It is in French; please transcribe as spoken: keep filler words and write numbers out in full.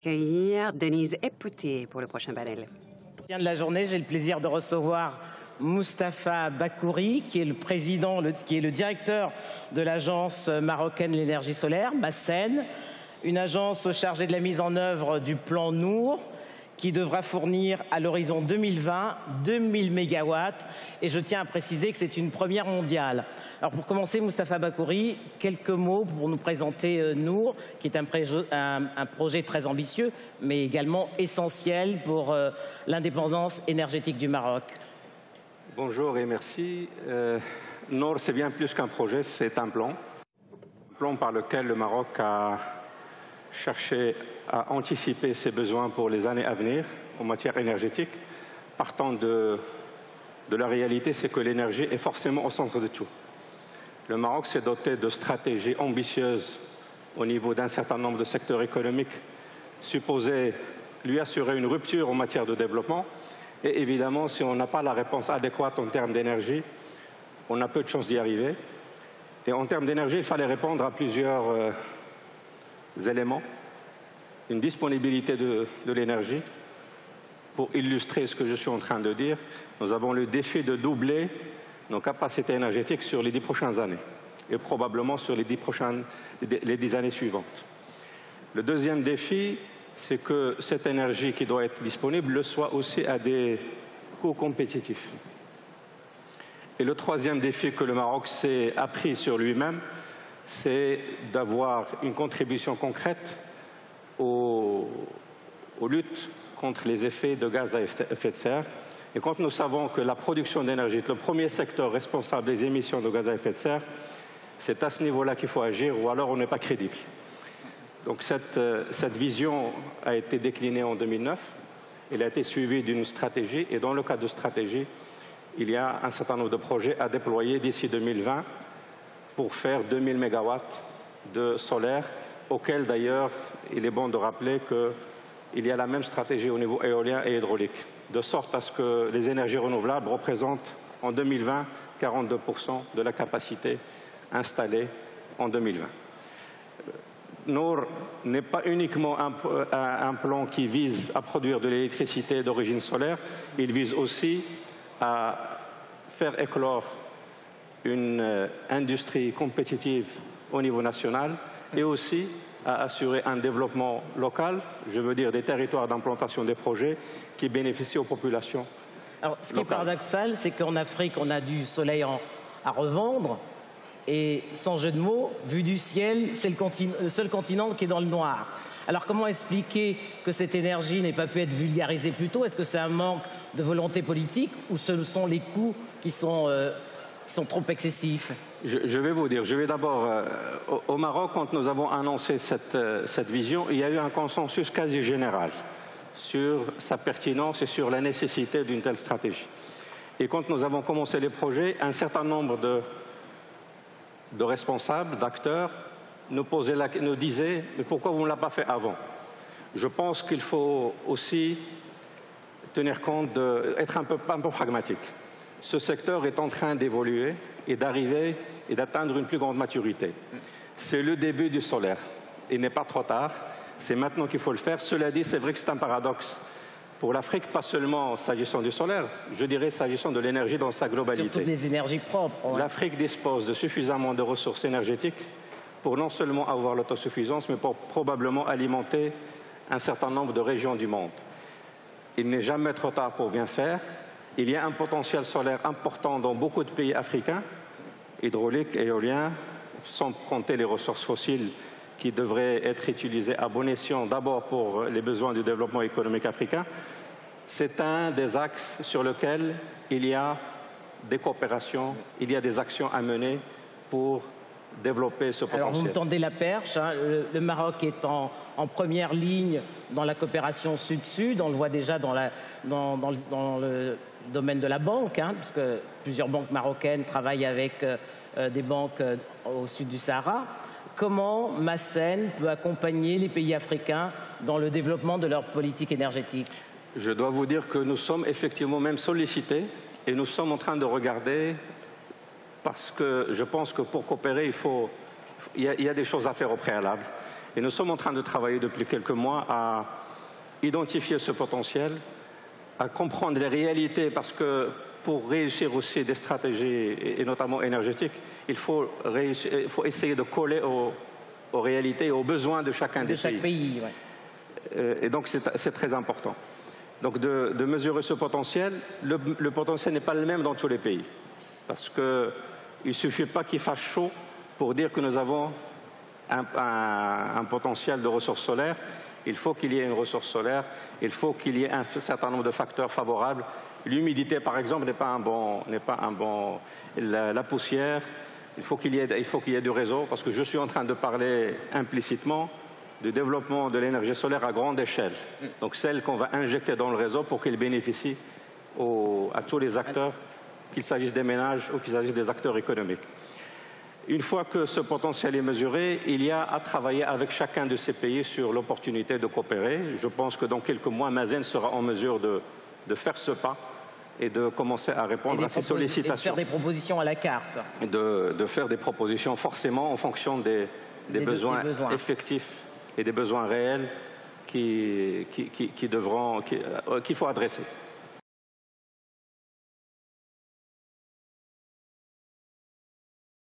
Accueillir Denise Epouté pour le prochain panel. De la journée, j'ai le plaisir de recevoir Moustapha Bakouri, qui est le président, le, qui est le directeur de l'agence marocaine de l'énergie solaire, Massen, une agence chargée de la mise en œuvre du plan Nour, qui devra fournir à l'horizon deux mille vingt deux mille mégawatts. Et je tiens à préciser que c'est une première mondiale. Alors pour commencer, Moustapha Bakouri, quelques mots pour nous présenter euh, Nour, qui est un, un, un projet très ambitieux, mais également essentiel pour euh, l'indépendance énergétique du Maroc. Bonjour et merci. Euh, Nour, c'est bien plus qu'un projet, c'est un plan. Un plan par lequel le Maroc a cherché à anticiper ses besoins pour les années à venir en matière énergétique. Partant de, de la réalité, c'est que l'énergie est forcément au centre de tout. Le Maroc s'est doté de stratégies ambitieuses au niveau d'un certain nombre de secteurs économiques supposés lui assurer une rupture en matière de développement. Et évidemment, si on n'a pas la réponse adéquate en termes d'énergie, on a peu de chances d'y arriver. Et en termes d'énergie, il fallait répondre à plusieurs euh, éléments. Une disponibilité de, de l'énergie. Pour illustrer ce que je suis en train de dire, nous avons le défi de doubler nos capacités énergétiques sur les dix prochaines années et probablement sur les dix, prochaines, les dix années suivantes. Le deuxième défi, c'est que cette énergie qui doit être disponible le soit aussi à des coûts compétitifs. Et le troisième défi que le Maroc s'est appris sur lui-même, c'est d'avoir une contribution concrète aux, aux luttes contre les effets de gaz à effet de serre. Et quand nous savons que la production d'énergie est le premier secteur responsable des émissions de gaz à effet de serre, c'est à ce niveau-là qu'il faut agir ou alors on n'est pas crédible. Donc cette, cette vision a été déclinée en deux mille neuf, elle a été suivie d'une stratégie et dans le cadre de stratégie, il y a un certain nombre de projets à déployer d'ici deux mille vingt pour faire deux mille mégawatts de solaire, auquel d'ailleurs il est bon de rappeler qu'il y a la même stratégie au niveau éolien et hydraulique, de sorte à ce que les énergies renouvelables représentent en deux mille vingt quarante-deux pour cent de la capacité installée en deux mille vingt. Nour n'est pas uniquement un, un plan qui vise à produire de l'électricité d'origine solaire, il vise aussi à faire éclore une euh, industrie compétitive au niveau national et aussi à assurer un développement local, je veux dire des territoires d'implantation des projets qui bénéficient aux populations. Alors, ce qui locales. est paradoxal, c'est qu'en Afrique, on a du soleil en, à revendre. Et sans jeu de mots, vu du ciel, c'est le, le seul continent qui est dans le noir. Alors comment expliquer que cette énergie n'ait pas pu être vulgarisée plus tôt? Est-ce que c'est un manque de volonté politique ou ce sont les coûts qui sont, euh, qui sont trop excessifs? je, je vais vous dire, je vais d'abord, euh, au, au Maroc, quand nous avons annoncé cette, euh, cette vision, il y a eu un consensus quasi général sur sa pertinence et sur la nécessité d'une telle stratégie. Et quand nous avons commencé les projets, un certain nombre de de responsables, d'acteurs, nous, posaient la, nous disaient « mais pourquoi vous ne l'avez pas fait avant ?» Je pense qu'il faut aussi tenir compte, de, être un peu, un peu pragmatique. Ce secteur est en train d'évoluer et d'arriver et d'atteindre une plus grande maturité. C'est le début du solaire. Il n'est pas trop tard, c'est maintenant qu'il faut le faire. Cela dit, c'est vrai que c'est un paradoxe. Pour l'Afrique, pas seulement s'agissant du solaire, je dirais s'agissant de l'énergie dans sa globalité. Surtout des énergies propres. Ouais. L'Afrique dispose de suffisamment de ressources énergétiques pour non seulement avoir l'autosuffisance, mais pour probablement alimenter un certain nombre de régions du monde. Il n'est jamais trop tard pour bien faire. Il y a un potentiel solaire important dans beaucoup de pays africains, hydraulique, éolien, sans compter les ressources fossiles qui devraient être utilisées à bon escient d'abord pour les besoins du développement économique africain. C'est un des axes sur lesquels il y a des coopérations, il y a des actions à mener pour développer ce potentiel. Alors vous me tendez la perche, hein. le, le Maroc est en, en première ligne dans la coopération sud-sud, on le voit déjà dans, la, dans, dans, le, dans le domaine de la banque, hein, puisque plusieurs banques marocaines travaillent avec euh, des banques euh, au sud du Sahara. Comment Massen peut accompagner les pays africains dans le développement de leur politique énergétique? Je dois vous dire que nous sommes effectivement même sollicités et nous sommes en train de regarder parce que je pense que pour coopérer, il faut il y a, il y a des choses à faire au préalable. Et nous sommes en train de travailler depuis quelques mois à identifier ce potentiel, à comprendre les réalités, parce que pour réussir aussi des stratégies, et notamment énergétiques, il faut, réussir, il faut essayer de coller aux, aux réalités et aux besoins de chacun de des chaque pays. pays ouais. Et donc c'est très important. Donc de, de mesurer ce potentiel, le, le potentiel n'est pas le même dans tous les pays. Parce qu'il ne suffit pas qu'il fasse chaud pour dire que nous avons un, un, un potentiel de ressources solaires. Il faut qu'il y ait une ressource solaire, il faut qu'il y ait un certain nombre de facteurs favorables. L'humidité, par exemple, n'est pas un bon, n'est pas un bon. La, la poussière, il faut qu'il y ait, il faut qu'il y ait du réseau, parce que je suis en train de parler implicitement du développement de l'énergie solaire à grande échelle. Donc celle qu'on va injecter dans le réseau pour qu'elle bénéficie aux, à tous les acteurs, qu'il s'agisse des ménages ou qu'il s'agisse des acteurs économiques. Une fois que ce potentiel est mesuré, il y a à travailler avec chacun de ces pays sur l'opportunité de coopérer. Je pense que dans quelques mois, Mazen sera en mesure de, de faire ce pas et de commencer à répondre à ces sollicitations. Et de faire des propositions à la carte. De, de faire des propositions forcément en fonction des, des, des, besoins, des besoins effectifs et des besoins réels qui, qui, qui, qui devront, qui, qu'il faut adresser.